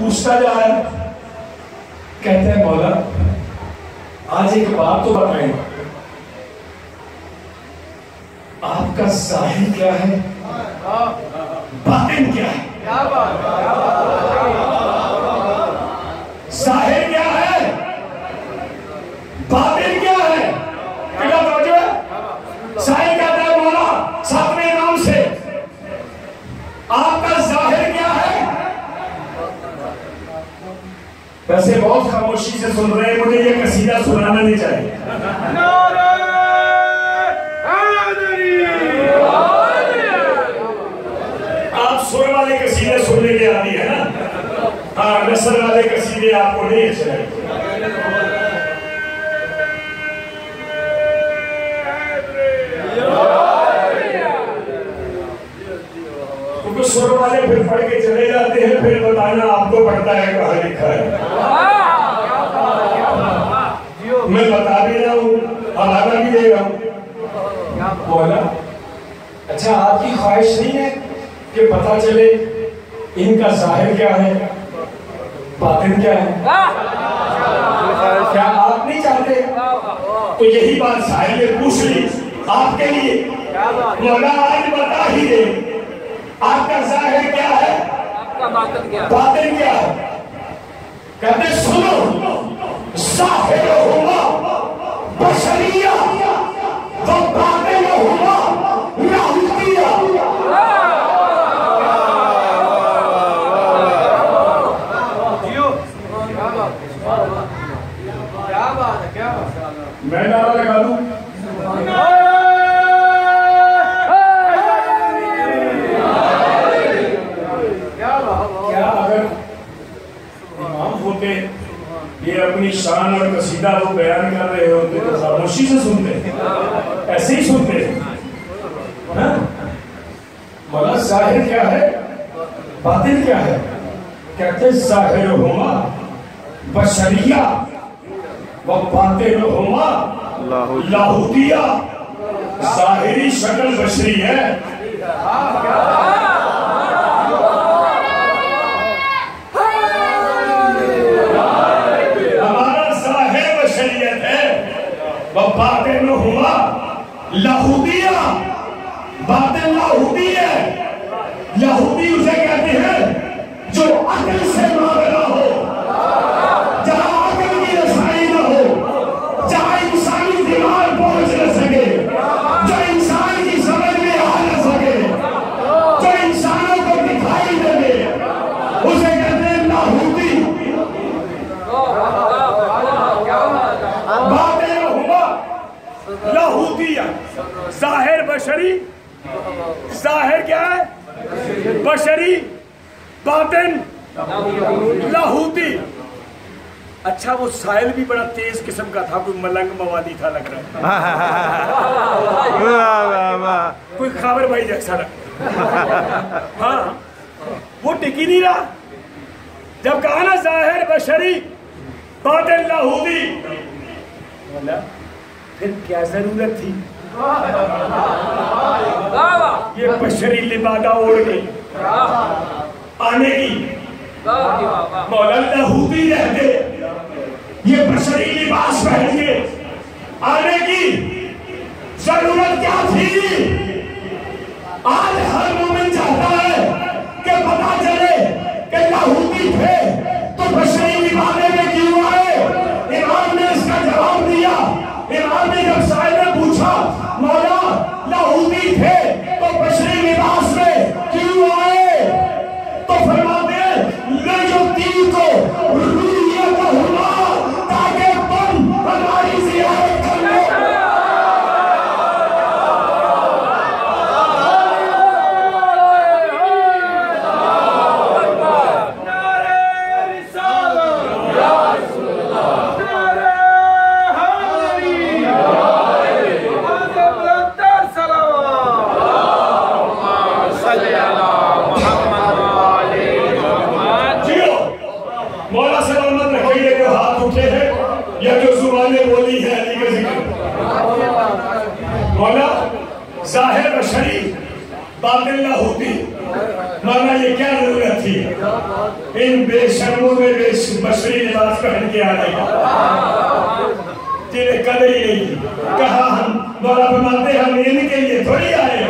پوچھتا جا رہا ہے، کہتے ہیں مولا آج ایک بات تو بتائیں، آپ کا ظاہر کیا ہے، باطن کیا ہے؟ ظاہر کیا ہے، باطن کیا ہے؟ کیا توجہ ہے؟ سائل کہتا ہے مولا ساتویں امام سے آپ کا ظاہر کیا ہے؟ ویسے بہت خاموشی سے سن رہے ہیں، مجھے یہ قصیدہ سنانا نہیں چاہیے۔ آپ سر والے قصیدے سننے کے عادی ہیں نا، ہاں نثر والے قصیدے آپ کو نہیں اچھے لگتے۔ کیونکہ سر والے پھر پڑھ کے چلے جاتے ہیں، پھر بتانا آپ کو پڑھتا ہے کہاں لکھا ہے۔ میں بتا بھی رہا ہوں، حوالہ بھی دے رہا ہوں۔ مولا اچھا آپ کی خواہش نہیں ہے کہ پتہ چلے ان کا ظاہر کیا ہے، باطن کیا ہے؟ کیا آپ نہیں چاہتے؟ تو یہی بات سائل نے پوچھ لی آپ کے لیے، مولا آج بتا ہی دے آپ کا ظاہر کیا ہے، باطن کیا ہے؟ کہتے سنو، ظاہرہما بشریہ و باطنہما لاہوتیہ۔ میں نعرہ لگا دوں، کیا اگر امام ہوتے یہ اپنی شان اور قصیدہ وہ بیان کر رہے ہوتے تو خاموشی سے سنتے، ایسے ہی سنتے؟ مولا ظاہر کیا ہے، باطن کیا ہے؟ کہتے ظاہرہما بشریہ و باطنہما لاہوتیہ۔ ظاہری شکل بشری ہے، ہمارا ظاہر بشریت ہے، و باطنہما لاہوتیہ، باطن لاہوتی ہے۔ یہودی اسے کہتے ہیں جو عقل سے ماورا ہو، جہاں عقل کی رسائی نہ ہو، جہاں انسانی دماغ پہنچ نہ سکے، جو انسان کی سمجھ میں آ نہ سکے، جو انسانوں کو دکھائی نہ دے، اسے کہتے ہیں لاہوتی۔ باطنہما لاہوتیہ، ظاہر بشری، ظاہر کیا ہے بشری، باطن لاہوتی۔ اچھا وہ سائل بھی بڑا تیز قسم کا تھا، کوئی ملنگ موادی تھا لگ رہا ہے، کوئی خاور بھائی جیسا لگ رہا۔ ہاں وہ ٹکی نہیں رہا، جب کہا نا ظاہر بشری باطن لاہوتی، پھر کیا ضرورت تھی یہ بشری لبادہ اوڑھ کے آنے کی؟ مولا لاہوتی رہتے، یہ بشری لباس پہن کے آنے کی ضرورت کیا تھی؟ آج ہر مومن چاہتا ہے کہ پتا چلے کہ لاہوتی تھے تو بشری لبادے میں کیوں آئے؟ امام نے اس کا جواب دیا۔ امام نے جب سائل نے پوچھا مولا لاہوتی تھے تو بشری لباس میں کیوں آئے، تو فرماتے لِيُعْطِيكُ رُؤْيَتَهُمَا، تاکہ تم ہماری زیارت کر لو۔ مولا ظاہر بشری باطن لاہوتی، مولا یہ کیا ضرورت تھی ان بے شرموں میں بشری لباس پہن کے آنے کا؟ تیرے قدر ہی نہیں کی. کہا ہم مولا فرماتے ہم ان کے لیے تھوڑی آئے